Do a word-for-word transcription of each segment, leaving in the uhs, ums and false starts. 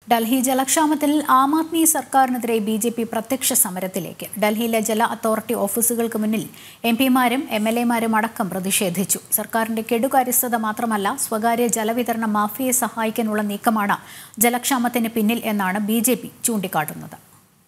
ഡൽഹി ജലക്ഷാമത്തിൽ ആം ആദ്മി സർക്കാരിനെതിരെ B J P പ്രത്യക്ഷ സമരത്തിലേക്ക്. ഡൽഹിയിലെ ജല അതോറിറ്റി ഓഫീസുകൾക്ക് മുന്നിൽ എം പിമാരും എം എൽ എമാരും അടക്കം പ്രതിഷേധിച്ചു. സർക്കാരിന്റെ കെടുകാര്യസ്ഥത മാത്രമല്ല, സ്വകാര്യ ജലവിതരണ മാഫിയയെ സഹായിക്കാനുള്ള നീക്കമാണ് ജലക്ഷാമത്തിന് പിന്നിൽ എന്നാണ് ബി ജെ പി ചൂണ്ടിക്കാട്ടുന്നത്.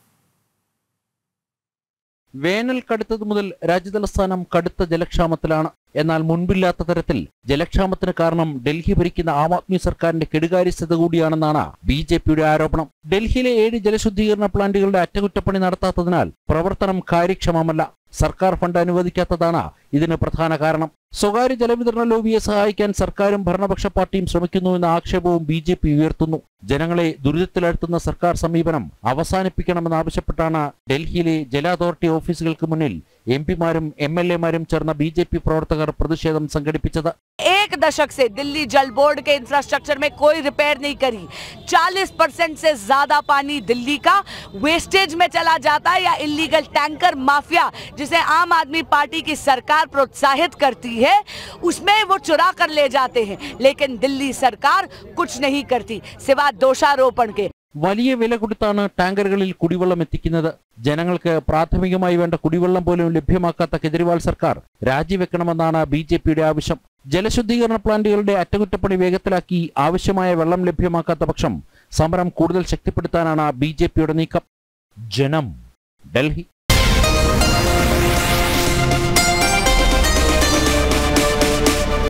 വേനൽ കടുത്തത് മുതൽ രാജ്യതലസ്ഥാനം കടുത്ത ജലക്ഷാമത്തിലാണ്. എന്നാൽ മുൻപില്ലാത്ത തരത്തിൽ ജലക്ഷാമത്തിന് കാരണം ഡൽഹി ഭരിക്കുന്ന ആം ആദ്മി സർക്കാരിന്റെ കെടുകാര്യസ്ഥത കൂടിയാണെന്നാണ് ബി ജെ പിയുടെ ആരോപണം. ഡൽഹിയിലെ ഏഴ് ജലശുദ്ധീകരണ പ്ലാന്റുകളുടെ അറ്റകുറ്റപ്പണി നടത്താത്തതിനാൽ പ്രവർത്തനം കാര്യക്ഷമമല്ല. സർക്കാർ ഫണ്ട് അനുവദിക്കാത്തതാണ് ഇതിന് പ്രധാന കാരണം. സ്വകാര്യ ജലവിതരണ ലോബിയെ സഹായിക്കാൻ സർക്കാരും ഭരണപക്ഷ പാർട്ടിയും ശ്രമിക്കുന്നുവെന്ന ആക്ഷേപവും ബി ജെ പി ഉയർത്തുന്നു. ജനങ്ങളെ ദുരിതത്തിലാഴ്ത്തുന്ന സർക്കാർ സമീപനം അവസാനിപ്പിക്കണമെന്നാവശ്യപ്പെട്ടാണ് ഡൽഹിയിലെ ജല അതോറിറ്റി ഓഫീസുകൾക്ക് മുന്നിൽ എം പിമാരും എം എൽ എമാരും ചേർന്ന ബി ജെ പി പ്രവർത്തകർ പ്രതിഷേധം സംഘടിപ്പിച്ചത്. एक दशक से दिल्ली जल बोर्ड के इंफ्रास्ट्रक्चर में कोई रिपेयर नहीं करी। चालीस परसेंट से ज्यादा पानी दिल्ली का वेस्टेज में चला जाता है या इलीगल टैंकर माफिया, जिसे आम आदमी पार्टी की सरकार प्रोत्साहित करती है, उसमें वो चुरा कर ले जाते हैं। लेकिन दिल्ली सरकार कुछ नहीं करती सिवा दोषारोपण के. വലിയ വില കൊടുത്താണ് ടാങ്കറുകളിൽ കുടിവെള്ളം എത്തിക്കുന്നത്. ജനങ്ങൾക്ക് പ്രാഥമികമായി വേണ്ട കുടിവെള്ളം പോലും ലഭ്യമാക്കാത്ത കെജ്രിവാൾ സർക്കാർ രാജിവെക്കണമെന്നാണ് ബി ജെ പിയുടെ ആവശ്യം. ജലശുദ്ധീകരണ പ്ലാന്റുകളുടെ അറ്റകുറ്റപ്പണി വേഗത്തിലാക്കി ആവശ്യമായ വെള്ളം ലഭ്യമാക്കാത്ത പക്ഷം സമരം കൂടുതൽ ശക്തിപ്പെടുത്താനാണ് ബി ജെ പിയുടെ നീക്കം. ജനം, ഡൽഹി.